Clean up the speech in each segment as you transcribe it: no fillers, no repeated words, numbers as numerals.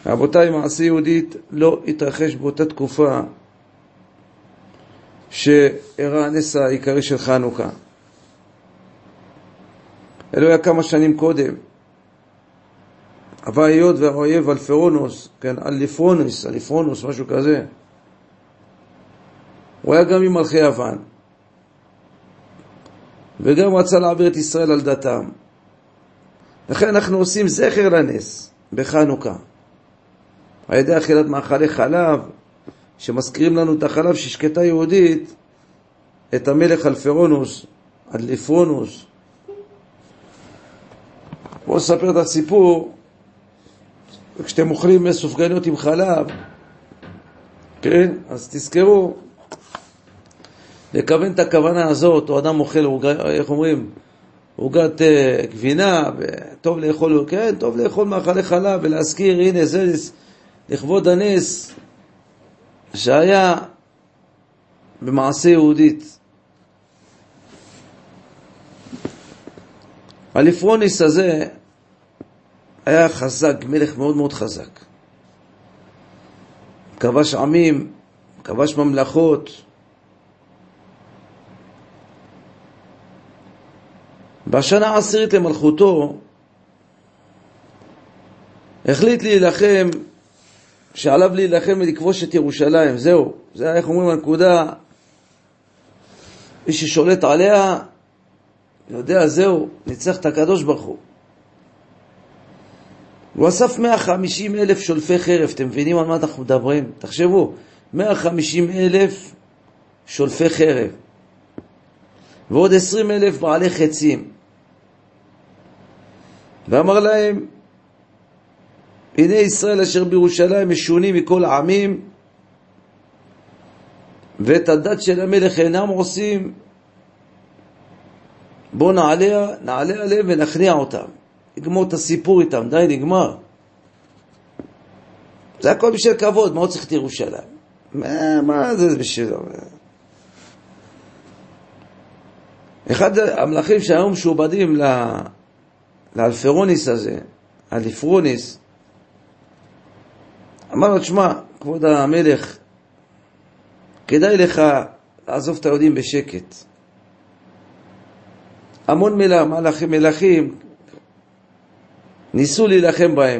רבותיי, מעשה יהודית לא התרחש באותה תקופה שאירע הנס העיקרי של חנוכה. אלו היה כמה שנים קודם. אבל היות והאויב אלפרונוס, כן, אלפרונוס, משהו כזה, הוא היה גם עם מלכי יוון, וגם רצה להעביר את ישראל על דתם. לכן אנחנו עושים זכר לנס בחנוכה, על ידי אכילת מאכלי חלב, שמזכירים לנו את החלב ששקטה יהודית, את המלך אלפרונוס, אלפרונוס. בואו נספר את הסיפור. כשאתם אוכלים סופגניות עם חלב, כן, אז תזכרו לכוון את הכוונה הזאת. או אדם אוכל, איך אומרים, עוגת גבינה, טוב לאכול, כן, טוב לאכול מאכלי חלב, ולהזכיר, הנה זה לכבוד הנס שהיה במעשה יהודית. אלפרוניס הזה היה חזק, מלך מאוד מאוד חזק. כבש עמים, כבש ממלכות. בשנה העשירית למלכותו החליט להילחם, שעליו להילחם ולכבוש את ירושלים. זהו, זה היה, איך אומרים, הנקודה. מי ששולט עליה יודע, זהו, ניצח את הקדוש ברוך הוא. הוא אסף 150,000 שולפי חרב. אתם מבינים על מה אנחנו מדברים? תחשבו, 150,000 שולפי חרב ועוד 20,000 בעלי חצים, ואמר להם, הנה ישראל אשר בירושלים משונים מכל העמים, ואת הדת של המלך אינם עושים. בואו נעלה עליהם ונכניע אותם, נגמור את הסיפור איתם, די, נגמר. זה הכל בשביל כבוד. מה עוד צריך את ירושלים? מה זה בשביל... אחד המלכים שהיום משועבדים לאלפרוניס הזה, אלפרוניס, אמר לו, תשמע, כבוד המלך, כדאי לך לעזוב את היהודים בשקט. המון מלכים ניסו להילחם בהם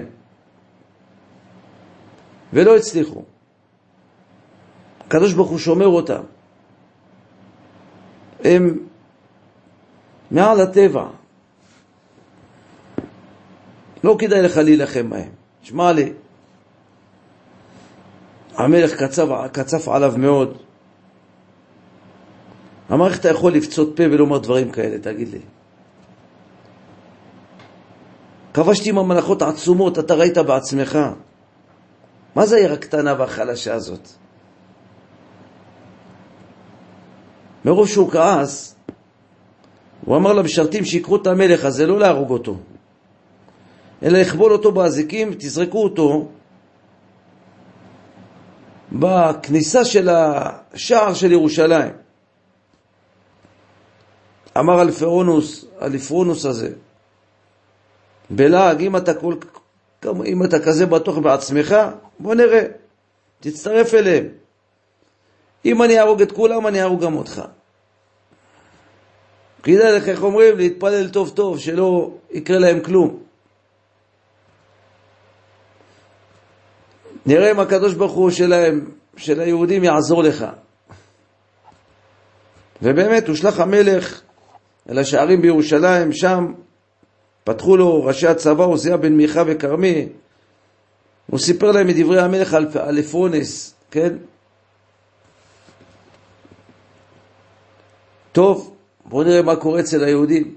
ולא הצליחו. הקדוש ברוך הוא שומר אותם, הם מעל הטבע, לא כדאי לך להילחם בהם. שמע לי, המלך קצף עליו מאוד. אמר, איך אתה יכול לפצות פה ולומר דברים כאלה? תגיד לי, כבשתי עם המלאכות עצומות, אתה ראית בעצמך. מה זה העיר הקטנה והחלשה הזאת? מרוב שהוא כעס, הוא אמר למשרתים שיקחו את המלך הזה, לא להרוג אותו, אלא לכבול אותו באזיקים, תזרקו אותו בכניסה של השער של ירושלים. אמר אלפרונוס הזה בלעג, אם אתה כזה בטוח בעצמך, בוא נראה, תצטרף אליהם. אם אני ארוג את כולם, אני ארוג גם אותך. כדאי לך, איך אומרים, להתפלל טוב טוב, שלא יקרה להם כלום. נראה אם הקדוש ברוך הוא של היהודים יעזור לך. ובאמת הושלח המלך אל השערים בירושלים. שם פתחו לו ראשי הצבא, עוזיה בן מיכה וכרמי. הוא סיפר להם מדברי המלך אלפרונס, כן? טוב, בואו נראה מה קורה אצל היהודים.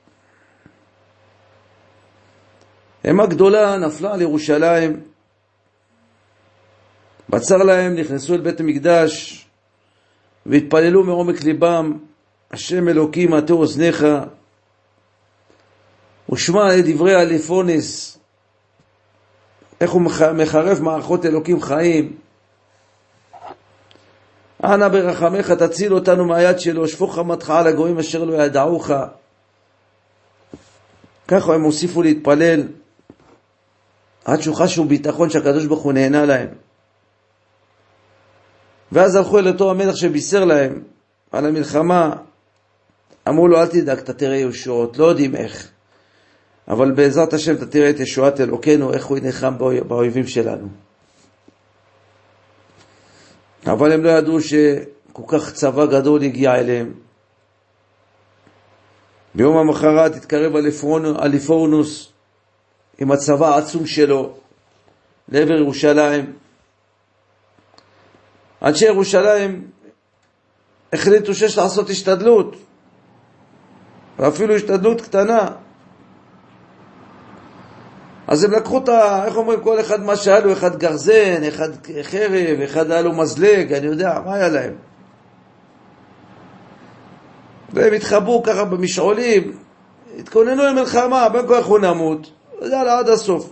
המה גדולה נפלה על ירושלים, בצר להם, נכנסו אל בית המקדש והתפללו מעומק ליבם, השם אלוקים הטה אוזניך, ושמע את דברי אלפרונס, איך הוא מחרף מערכות אלוקים חיים. אנא ברחמך תציל אותנו מהיד שלו, שפוך חמתך על הגויים אשר לא ידעוך. ככה הם הוסיפו להתפלל. עד שהוא חשו ביטחון שהקדוש ברוך הוא נהנה להם. ואז הלכו אל אותו המלך שבישר להם על המלחמה, אמרו לו, אל תדאג, אתה תראה ישועות, לא יודעים איך, אבל בעזרת השם אתה תראה את ישועת אלוקינו, איך הוא נחם באויבים שלנו. אבל הם לא ידעו שכל כך צבא גדול הגיע אליהם. ביום המחרת התקרב אליפורנוס עם הצבא העצום שלו לעבר ירושלים. אנשי ירושלים החליטו שיש לעשות השתדלות, ואפילו השתדלות קטנה. אז הם לקחו איך אומרים, כל אחד מה שהיה לו, אחד גרזן, אחד חרב, אחד היה לו מזלג, אני יודע, מה היה להם? והם התחבאו ככה במשעולים, התכוננו למלחמה, בין כל אנחנו נמות, יאללה, עד הסוף.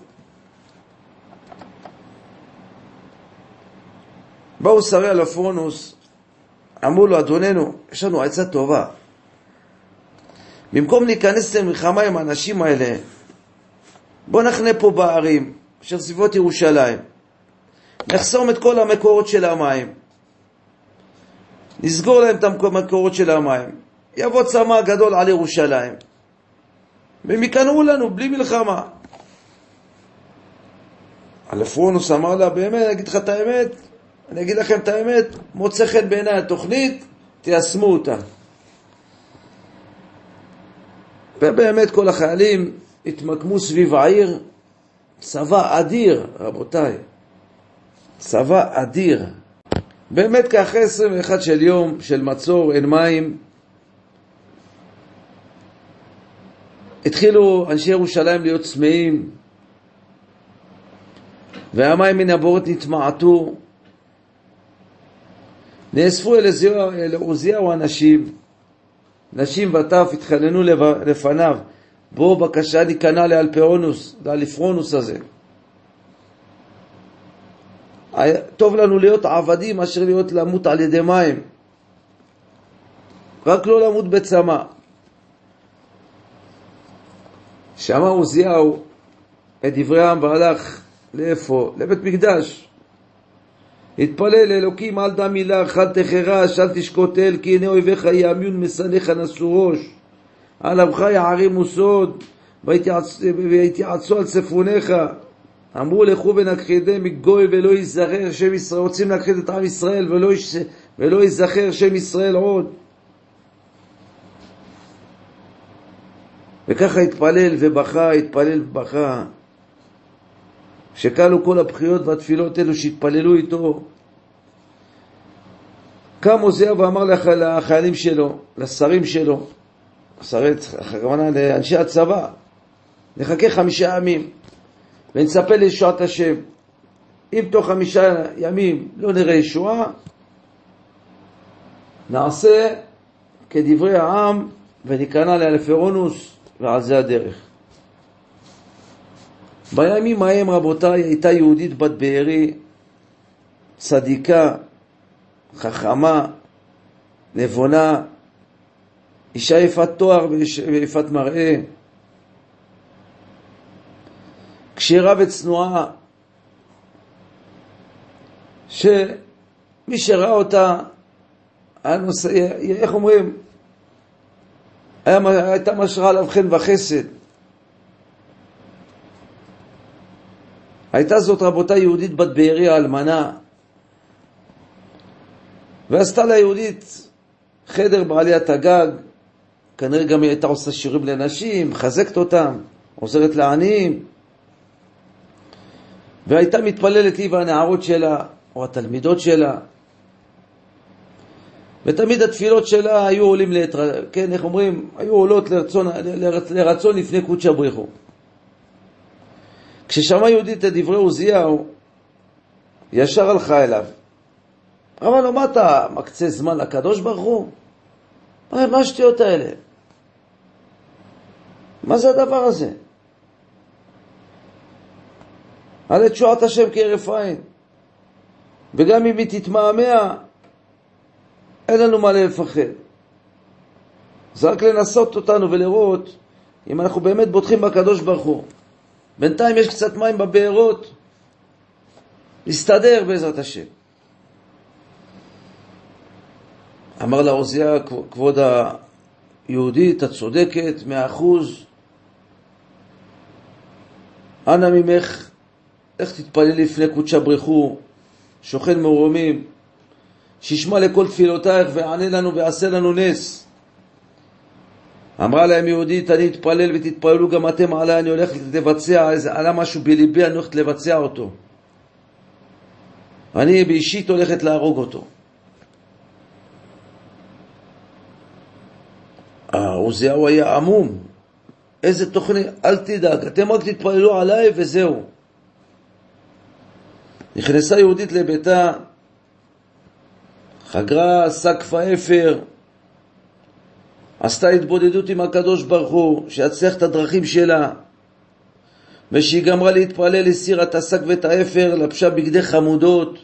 באו שרי אליפורנוס, אמרו לו, אדוננו, יש לנו עצה טובה. במקום להיכנס למלחמה עם האנשים האלה, בוא נחנה פה בערים, אשר סביבות ירושלים. נחסום את כל המקורות של המים. נסגור להם את המקורות של המים. יבוא צמא גדול על ירושלים. והם יקנאו לנו בלי מלחמה. אליפורנוס אמר לה, באמת, אני אגיד לך את האמת, אני אגיד לכם את האמת, מוצא חן בעיניי התוכנית, תיישמו אותה. ובאמת כל החיילים התמקמו סביב העיר, צבא אדיר, רבותיי, צבא אדיר. באמת כאחרי 21 של יום של מצור, אין מים, התחילו אנשי ירושלים להיות צמאים, והמים מן הבורת נתמעטו. נאספו אל עוזיהו אנשים, נשים וטף התחננו לפניו, בוא בבקשה ניכנע לאליפורנוס הזה. טוב לנו להיות עבדים אשר להיות למות על ידי מים, רק לא למות בצמא. שמע עוזיהו את דברי העם והלך לאיפה? לבית מקדש. התפלל אלוקים, אל דע מילה, אל תחרש, אל תשקוט אל, כי הנה אויביך יעמיון משנאיך נשאו ראש. על עמך יערימו סוד, ויתייעצו על צפוניך. אמרו לכו ונכחידם מגוי ולא ייזכר שם ישראל. רוצים להכחיד את עם ישראל ולא ייזכר שם ישראל עוד. וככה התפלל ובכה, התפלל ובכה. שקלו כל הבחיות והתפילות אלו שהתפללו איתו. קם עוזיהו ואמר לחיילים שלו, לשרים שלו, הכוונה לאנשי הצבא, נחכה 5 ימים ונצפה לישועת השם. אם תוך 5 ימים לא נראה ישועה, נעשה כדברי העם וניכנע לאליפורנוס, ועל זה הדרך. בימים ההם, רבותיי, הייתה יהודית בת בארי, צדיקה, חכמה, נבונה, אישה יפת תואר ויפת מראה, כשרה וצנועה, שמי שראה אותה, איך אומרים, הייתה משרה עליו חן וחסד. הייתה זאת, רבותי, יהודית בת בארי האלמנה, ועשתה לה יהודית חדר בעליית הגג. כנראה גם היא הייתה עושה שירים לנשים, מחזקת אותם, עוזרת לעניים, והייתה מתפללת היא והנערות שלה או התלמידות שלה, ותמיד התפילות שלה היו עולים כן, איך אומרים, היו עולות לרצון לפני קודש הבריחו. כששמע יהודית את דברי עוזיהו, ישר הלכה אליו. אמר לו, מה אתה מקצה זמן לקדוש ברוך הוא? מה השטויות האלה? מה זה הדבר הזה? על תשועת השם כהרף עין. וגם אם היא תתמהמה, אין לנו מה לפחד. זה רק לנסות אותנו ולראות אם אנחנו באמת בוטחים בקדוש ברוך הוא. בינתיים יש קצת מים בבארות, נסתדר בעזרת השם. אמר לה עוזיה, כבוד היהודית, את צודקת, 100%. אנא ממך, איך תתפללי לפני קודשה ברכו, שוכן מרומים, שישמע לכל תפילותייך וענה לנו ועשה לנו נס. אמרה להם יהודית, אני אתפלל ותתפללו גם אתם עליי, אני הולך לבצע, עלה משהו בליבי, אני הולכת לבצע אותו. אני באישית הולכת להרוג אותו. עוזיהו היה עמום. איזה תוכנית? אל תדאג, אתם רק תתפללו עליי וזהו. נכנסה יהודית לביתה, חגרה, סקפה אפר, עשתה התבודדות עם הקדוש ברוך הוא, שיצליח את הדרכים שלה, ושהיא גמרה להתפלל, הסירה את השק ואת האפר, לבשה בגדי חמודות,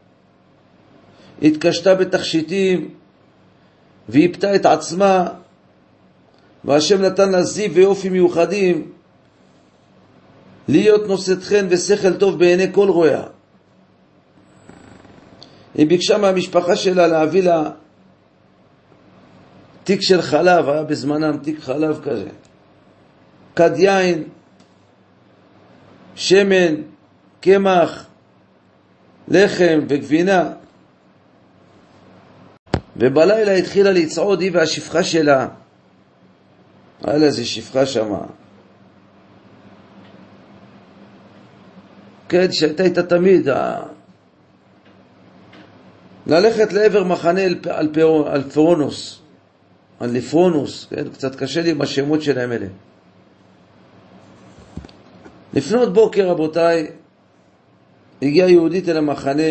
התקשתה בתכשיטים, והיפתה את עצמה, והשם נתן לה זיו ויופי מיוחדים, להיות נושאת חן ושכל טוב בעיני כל רואיה. היא ביקשה מהמשפחה שלה להביא לה תיק של חלב, היה בזמנם תיק חלב כזה, כד יין, שמן, קמח, לחם וגבינה. ובלילה התחילה לצעוד היא והשפחה שלה. היה לה איזה שפחה שמה, כן, שהייתה איתה תמיד ללכת לעבר מחנה אלפרונוס, אלפרונוס, כן? קצת קשה לי עם השמות שלהם אלה. לפנות בוקר, רבותיי, הגיעה יהודית אל המחנה,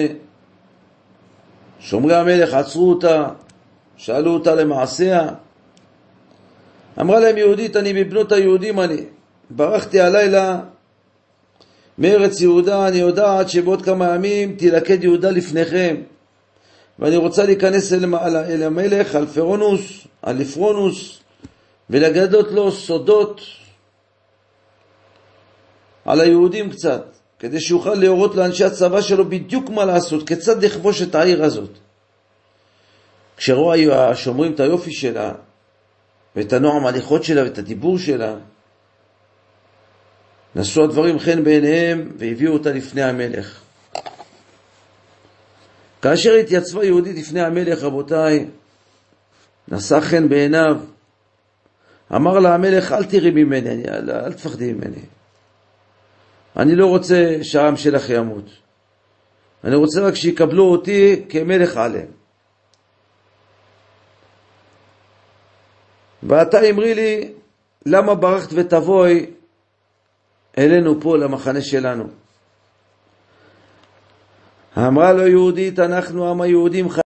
שומרי המלך עצרו אותה, שאלו אותה למעשיה. אמרה להם יהודית, אני מבנות היהודים, אני ברחתי הלילה מארץ יהודה, אני יודעת שבעוד כמה ימים תלכד יהודה לפניכם, ואני רוצה להיכנס אל המלך אלפרונוס ולגלות לו סודות על היהודים קצת, כדי שיוכל להורות לאנשי הצבא שלו בדיוק מה לעשות, כיצד לכבוש את העיר הזאת. כשראו השומרים את היופי שלה ואת הנועם ההליכות שלה ואת הדיבור שלה, נשאו הדברים חן בעיניהם והביאו אותה לפני המלך. כאשר התייצבה יהודית לפני המלך, רבותיי, נשא חן בעיניו. אמר לה המלך, אל תראי ממני, אל תפחדי ממני. אני לא רוצה שהעם שלך ימות. אני רוצה רק שיקבלו אותי כמלך עליהם. ואתה אמרי לי, למה ברחת ותבואי אלינו פה למחנה שלנו? אמרה לו יהודית, אנחנו עם היהודים